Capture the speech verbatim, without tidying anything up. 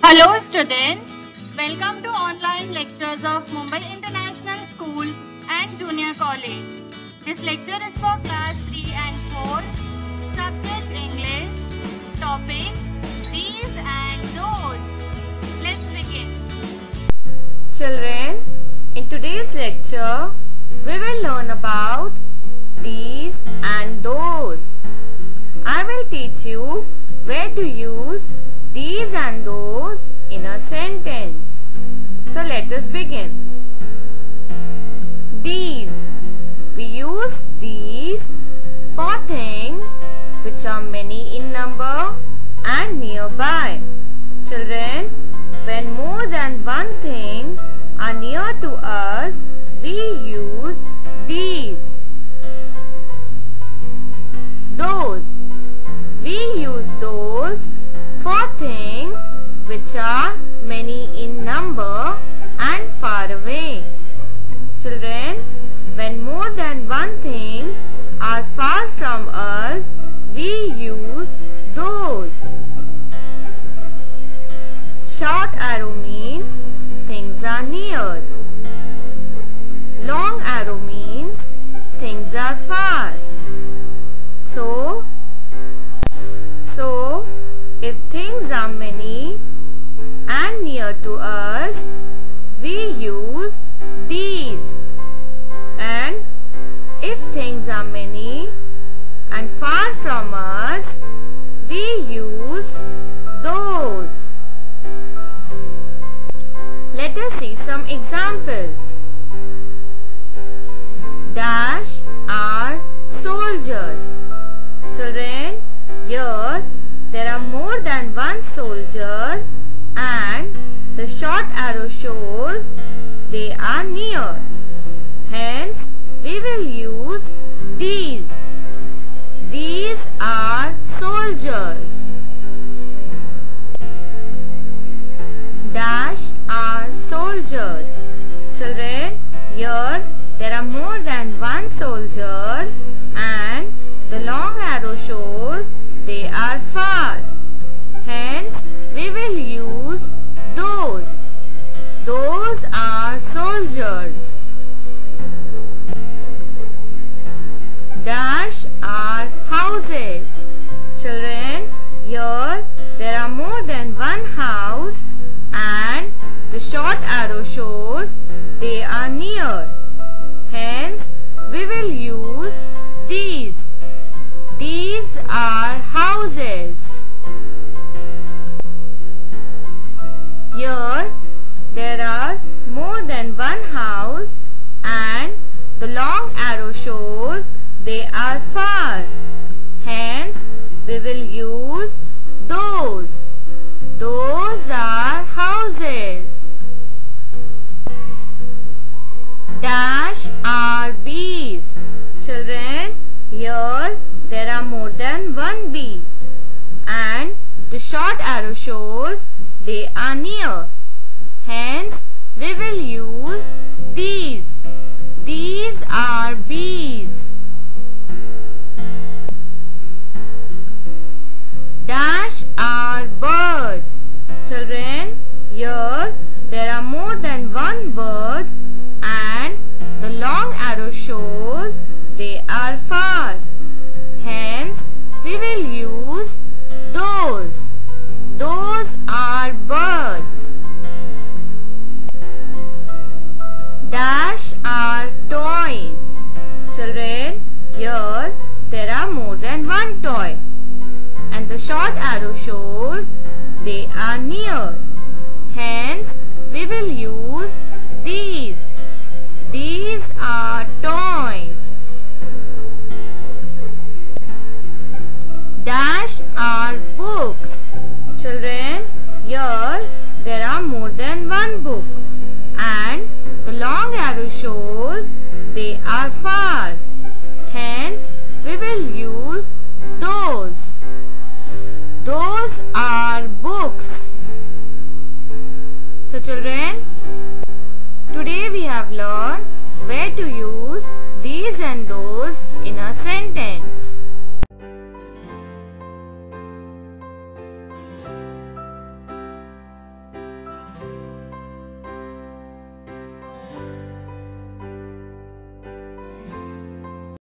Hello students, welcome to online lectures of Mumbai International School and Junior College. This lecture is for class three and four, subject English, topic these and those. Let's begin. Children, in today's lecture, we will learn about these and those. I will teach you where to use these and those in a sentence. So let us begin. These. We use these for things which are many in number and nearby. Children, when more than one thing are near to us, we use these. Those. We use those for things which are many in number and far away. Children, when more than one things are far from us, we use those. Short arrow means things are near. Long arrow means things are far. So, so if things are many and near to us, we use these. And if things are many and far from us, we use those. Let us see some examples. Dash are soldiers. Children, here there are more than one soldier and the short arrow shows they are near. Hence, we will use these. These are soldiers. Dash are soldiers. Children, here there are more than one soldier and the long arrow shows they are far. Hence, we will use those. Those are soldiers. Dash are houses. Children, here there are more than one house and the short arrow shows they are near. Hence, we will use these. These are houses. Here there are more than one house and the long arrow shows they are far. Hence, we will use those. Those are houses. Dash are bees. Children, here there are more than one bee and the short arrow shows they are near. Hence, we will use these. These are bees. Dash are